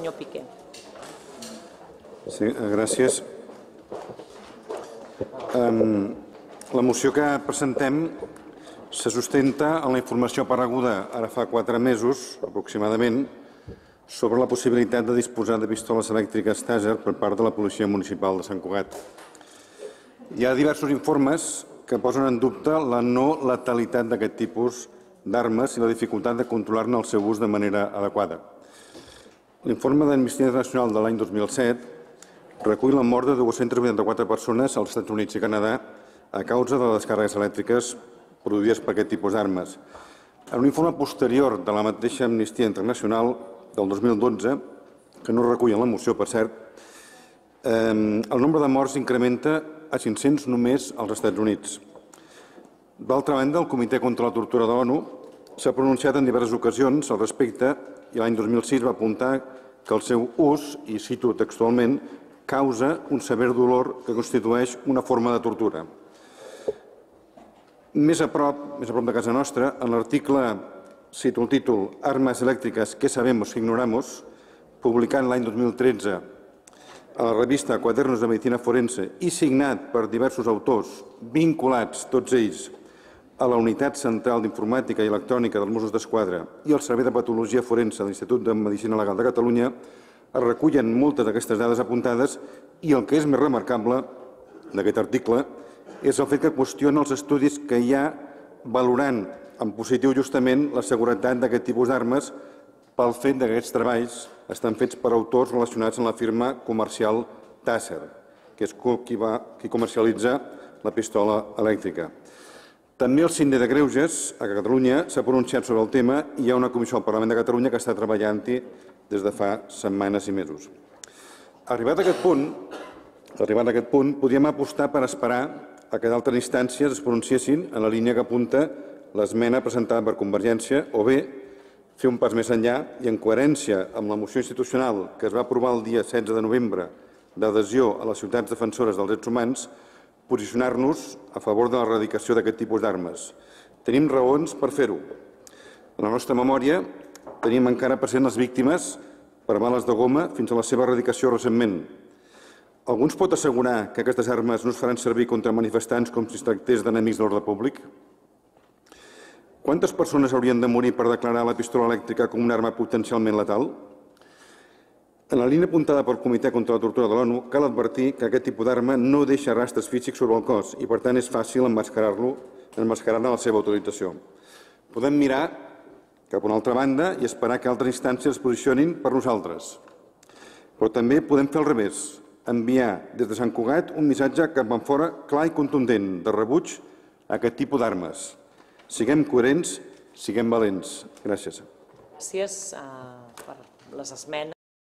senyor Piqué. Sí, gràcies. La moció que presentem se sustenta en la informació apareguda ara fa 4 mesos, aproximadament, sobre la possibilitat de disposar de pistoles elèctriques Taser per part de la Policia Municipal de Sant Cugat. Hi ha diversos informes que posen en dubte la no letalitat d'aquest tipus d'armes i la dificultat de controlar-ne el seu ús de manera adequada. L'informe d'Amnistia Internacional de l'any 2007 recull la mort de 284 persones als Estats Units i Canadà a causa de les descàrregues elèctriques produïdes per aquest tipus d'armes. En un informe posterior de la mateixa Amnistia Internacional del 2012, que no recull en la moció, per cert, el nombre de morts incrementa a 500 només als Estats Units. D'altra banda, el Comitè contra la Tortura de l'ONU s'ha pronunciat en diverses ocasions al respecte i l'any 2006 va apuntar que el seu ús, i cito textualment, causa un sever dolor que constitueix una forma de tortura. Més a prop de casa nostra, en l'article, cito el títol, Armes elèctriques, ¿qué sabemos que ignoramos?, publicat l'any 2013 a la revista Cuadernos de Medicina Forense i signat per diversos autors vinculats, tots ells, a la Unitat Central d'Informàtica i Electrònica dels Mossos d'Esquadra i al Servei de Patologia Forense de l'Institut de Medicina Legal de Catalunya, es recullen moltes d'aquestes dades apuntades i el que és més remarcable d'aquest article és el fet que qüestiona els estudis que hi ha valorant en positiu justament la seguretat d'aquest tipus d'armes pel fet que aquests treballs estan fets per autors relacionats amb la firma comercial Taser, que és qui comercialitza la pistola elèctrica. També el síndic de Greuges a Catalunya s'ha pronunciat sobre el tema i hi ha una comissió al Parlament de Catalunya que està treballant-hi des de fa setmanes i mesos. Arribat a aquest punt, podríem apostar per esperar a que d'altres instàncies es pronunciessin en la línia que apunta l'esmena presentada per Convergència o bé fer un pas més enllà i en coherència amb la moció institucional que es va aprovar el dia 16 de novembre d'adhesió a les ciutats defensores dels drets humans, posicionar-nos a favor de l'erradicació d'aquest tipus d'armes. Tenim raons per fer-ho. En la nostra memòria tenim encara present les víctimes per bales de goma fins a la seva erradicació recentment. Algú ens pot assegurar que aquestes armes no es faran servir contra manifestants com si es tractés d'enemics de l'ordre públic? Quantes persones haurien de morir per declarar la pistola elèctrica com una arma potencialment letal? En la línia apuntada pel Comitè contra la Tortura de l'ONU, cal advertir que aquest tipus d'arma no deixa rastres físics sobre el cos i, per tant, és fàcil emmascarar-ne la seva utilització. Podem mirar cap a una altra banda i esperar que altres instàncies es posicionin per nosaltres. Però també podem fer al revés, enviar des de Sant Cugat un missatge cap enfora clar i contundent de rebuig a aquest tipus d'armes. Siguem coherents, siguem valents. Gràcies. Gràcies per les esmenes.